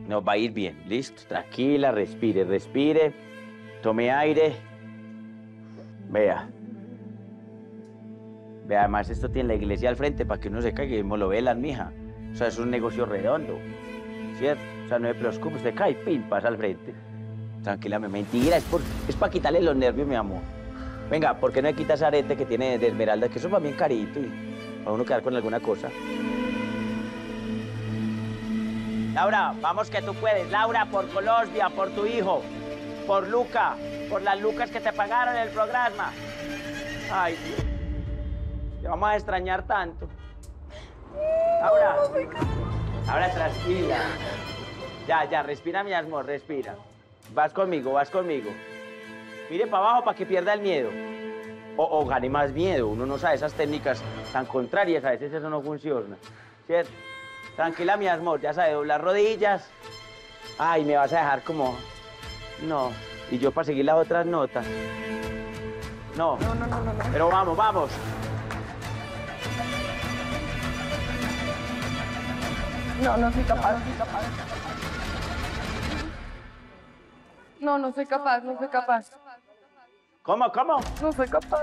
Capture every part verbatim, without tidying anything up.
Nos va a ir bien, listo. Tranquila, respire, respire. Tome aire. Vea. Vea, además esto tiene la iglesia al frente para que uno se caiga y me lo velan, mija. O sea, es un negocio redondo, ¿cierto? O sea, no me preocupe, usted cae, pin, pasa al frente. Tranquila, me mentira, es, por, es para quitarle los nervios, mi amor. Venga, ¿por qué no le quita ese arete que tiene de esmeralda? Que eso va bien carito y para uno quedar con alguna cosa. Laura, vamos que tú puedes. Laura, por Colombia, por tu hijo, por Luca, por las lucas que te pagaron en el programa. Ay, Dios. Te vamos a extrañar tanto. Laura, Laura, tranquila. Ya, ya, respira, mi amor, respira. Vas conmigo, vas conmigo. Mire para abajo para que pierda el miedo. O, o gane más miedo. Uno no sabe esas técnicas tan contrarias. A veces eso no funciona. ¿Cierto? Tranquila, mi amor. Ya sabe, doblar rodillas. Ay, me vas a dejar como... No. Y yo para seguir las otras notas. No. No, no, no, no. no. Pero vamos, vamos. No, no soy capaz, no soy capaz. No, no soy capaz, no soy capaz. ¿Cómo, cómo? No soy capaz.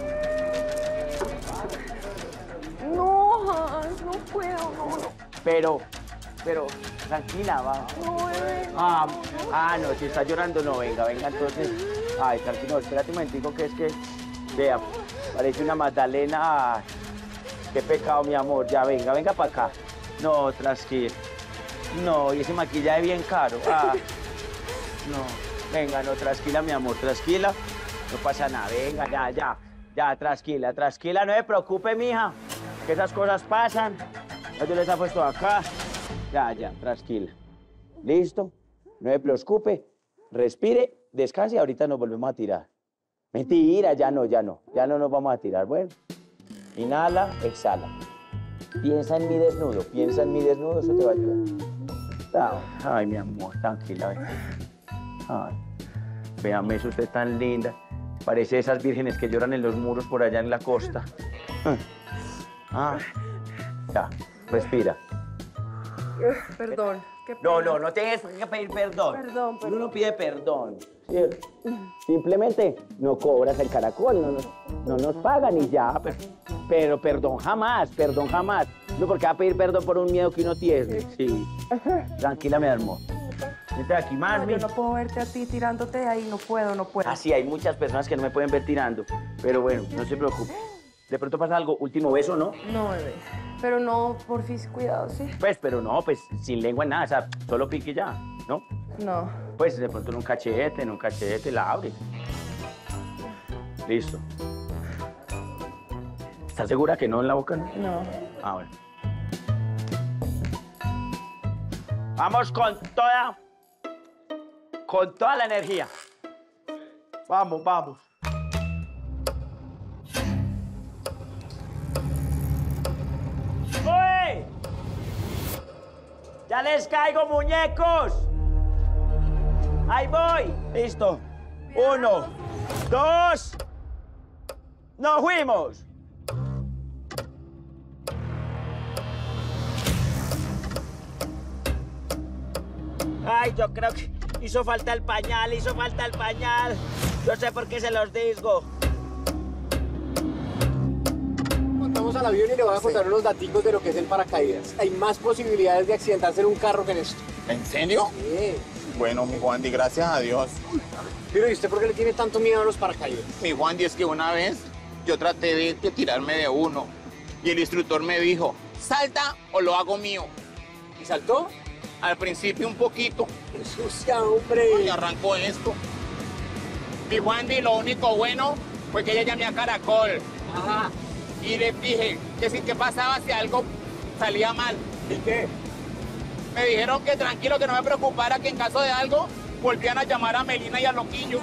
No, Hans, no puedo, no, no. Pero, pero, tranquila, va. No, bebé. Ah, ah, no, si está llorando, no, venga, venga, entonces. Ay, tranquilo, espérate un momentico, que es que, vea, parece una magdalena. Ay, qué pecado, mi amor, ya, venga, venga para acá. No, tranquila. No, y ese maquillaje bien caro. Ah, no, venga, no, tranquila, mi amor, tranquila. No pasa nada, venga, ya, ya, ya, tranquila, tranquila, no se preocupe, mija, que esas cosas pasan. Ya yo les he puesto acá. Ya, ya, tranquila. ¿Listo? No se preocupe, respire, descanse y ahorita nos volvemos a tirar. Mentira, ya no, ya no, ya no nos vamos a tirar. Bueno, inhala, exhala. Piensa en mi desnudo, piensa en mi desnudo, eso te va a ayudar. Ay, mi amor, tranquila, ven. Ay, véame, eso usted es tan linda. Parece esas vírgenes que lloran en los muros por allá en la costa. Ah, ya, respira. Perdón. Qué No, no, no tienes que pedir perdón. Perdón, perdón. Uno no pide perdón. ¿Cierto? Simplemente no cobras el caracol, no nos, no nos pagan y ya. Pero, pero perdón jamás, perdón jamás. No, porque va a pedir perdón por un miedo que uno tiene. Sí. Tranquila, mi amor. Vente aquí más, No, mi. yo no puedo verte a ti tirándote de ahí, no puedo, no puedo. Ah, sí, hay muchas personas que no me pueden ver tirando. Pero bueno, no se preocupe. De pronto pasa algo, último beso, ¿no? No, bebé. Pero no, porfis, cuidado, ¿sí? Pues, pero no, pues sin lengua en nada, o sea, solo pique ya, ¿no? No. Pues de pronto en un cachete, en un cachete, la abre. Listo. ¿Estás segura que no en la boca? No. Ah, bueno. Vamos con toda, con toda la energía. Vamos, vamos. ¡Uy! ¡Ya les caigo, muñecos! ¡Ahí voy! Listo. Uno, dos. ¡Nos fuimos! Ay, yo creo que hizo falta el pañal, hizo falta el pañal. Yo sé por qué se los digo. Montamos al avión y le voy a contar unos daticos de lo que es el paracaídas. Hay más posibilidades de accidentarse en un carro que en esto. ¿En serio? Sí. Bueno, mi Juandi, gracias a Dios. Pero ¿y usted por qué le tiene tanto miedo a los paracaídas? Mi Juandi, es que una vez yo traté de, de tirarme de uno y el instructor me dijo, salta o lo hago mío. ¿Y saltó? Al principio un poquito. ¡Qué sucia, hombre! Y arrancó esto. Mi Juandi, lo único bueno fue que ella llamé a Caracol. Ajá. Y le dije que si qué pasaba si algo salía mal. ¿Y qué? Me dijeron que tranquilo, que no me preocupara, que en caso de algo volvían a llamar a Melina y a Loquillo.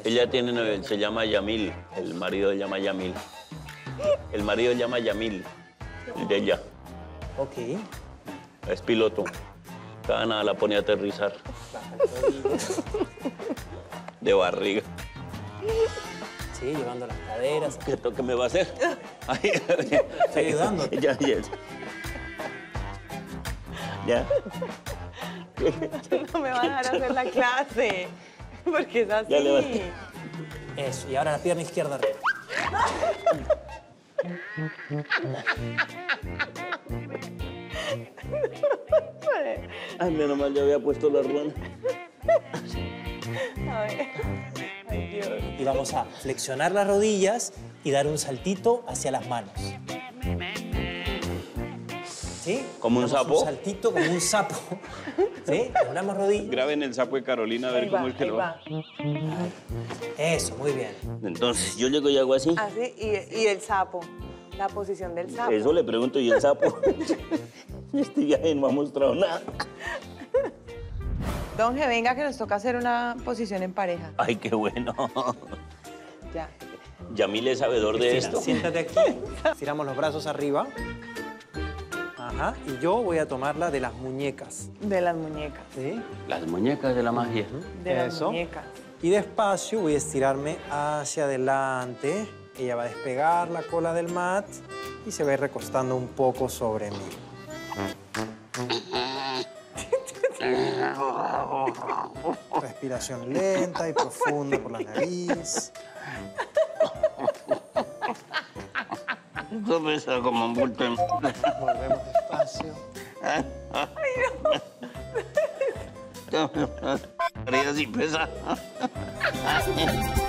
Ella tiene, nueve- se llama Yamil, el marido se llama Yamil. El marido se llama Yamil, el de ella. Ok. Es piloto. Cada nada la pone a aterrizar. De barriga. Sí, llevando las caderas. ¿Qué toque me va a hacer? Ay, Estoy ayudándote. Ya, ya. Ya. No me va a dejar hacer la clase. Porque es así. Ya levanta. Eso, y ahora la pierna izquierda arriba. Ay, menos mal, ya había puesto la ruana. Ay, ay, Dios. Y vamos a flexionar las rodillas y dar un saltito hacia las manos. ¿Sí? ¿Como un Damos sapo? Un saltito como un sapo. ¿Sí? Doblamos rodillas. Graben el sapo de Carolina a ver Ahí cómo va, es que ahí lo va. Eso, muy bien. Entonces, yo llego y hago así. Así, y, y el sapo. La posición del sapo. Eso le pregunto, ¿y el sapo? Este viaje no ha mostrado nada. Don G, venga que nos toca hacer una posición en pareja. Ay, qué bueno. Ya. Yamil es sabedor de Cristina, esto. siéntate aquí. Estiramos los brazos arriba. Ajá. Y yo voy a tomarla de las muñecas. De las muñecas. ¿Sí? Las muñecas de la magia. De las Eso. muñecas. Y despacio voy a estirarme hacia adelante. Ella va a despegar la cola del mat y se va a ir recostando un poco sobre mí. Respiración lenta y profunda por la nariz. Eso pesa como un bulto en... Volvemos despacio. María sí pesa.